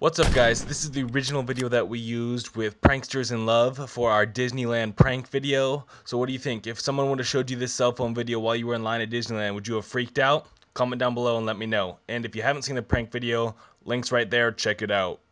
What's up guys, this is the original video that we used with Pranksters in Love for our Disneyland prank video. So what do you think? If someone would have showed you this cell phone video while you were in line at Disneyland, would you have freaked out? Comment down below and let me know. And if you haven't seen the prank video, links right there, check it out.